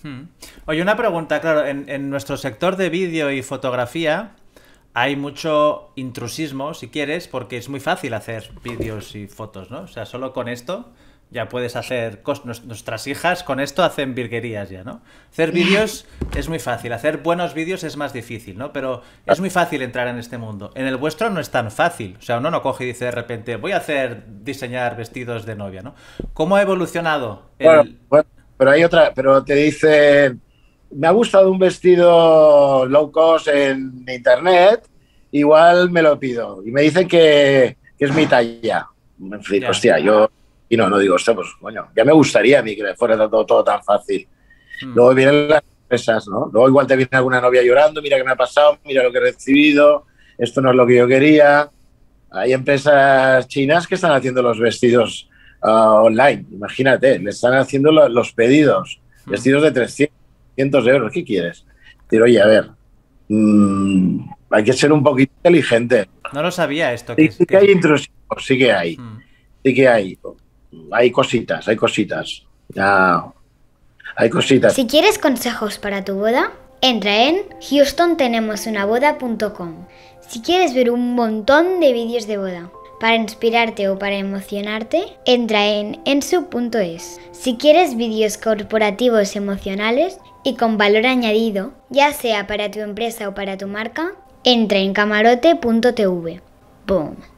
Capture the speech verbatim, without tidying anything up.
Hmm. Oye, una pregunta, claro, en, en nuestro sector de vídeo y fotografía hay mucho intrusismo, si quieres, porque es muy fácil hacer vídeos y fotos, ¿no? O sea, solo con esto ya puedes hacer... cos- nos- Nuestras hijas con esto hacen virguerías ya, ¿no? Hacer vídeos es muy fácil, hacer buenos vídeos es más difícil, ¿no? Pero es muy fácil entrar en este mundo. En el vuestro no es tan fácil. O sea, uno no coge y dice de repente, voy a hacer, diseñar vestidos de novia, ¿no? ¿Cómo ha evolucionado Bueno, el... bueno, pero hay otra, pero te dicen, me ha gustado un vestido low cost en internet, igual me lo pido. Y me dicen que, que es mi talla. En fin, Ya. hostia, yo, y no, no digo, hostia, pues coño, ya me gustaría a mí que fuera todo, todo tan fácil. Hmm. Luego vienen las empresas, ¿no? Luego igual te viene alguna novia llorando, mira qué me ha pasado, mira lo que he recibido, esto no es lo que yo quería. Hay empresas chinas que están haciendo los vestidos uh, online, imagínate, le están haciendo lo, los pedidos, Hmm. vestidos de trescientos euros, ¿qué quieres? Pero oye, a ver, mmm, hay que ser un poquito inteligente. No lo sabía esto, que Sí, es... sí Que que es... hay intrusivos, sí que hay, Hmm. sí que hay. Hay cositas, hay cositas. Ya, hay cositas. Si quieres consejos para tu boda, entra en houston tenemos una boda punto com. Si quieres ver un montón de vídeos de boda para inspirarte o para emocionarte, entra en ensu punto es. Si quieres vídeos corporativos emocionales y con valor añadido, ya sea para tu empresa o para tu marca, entra en camarote punto tv. ¡Boom!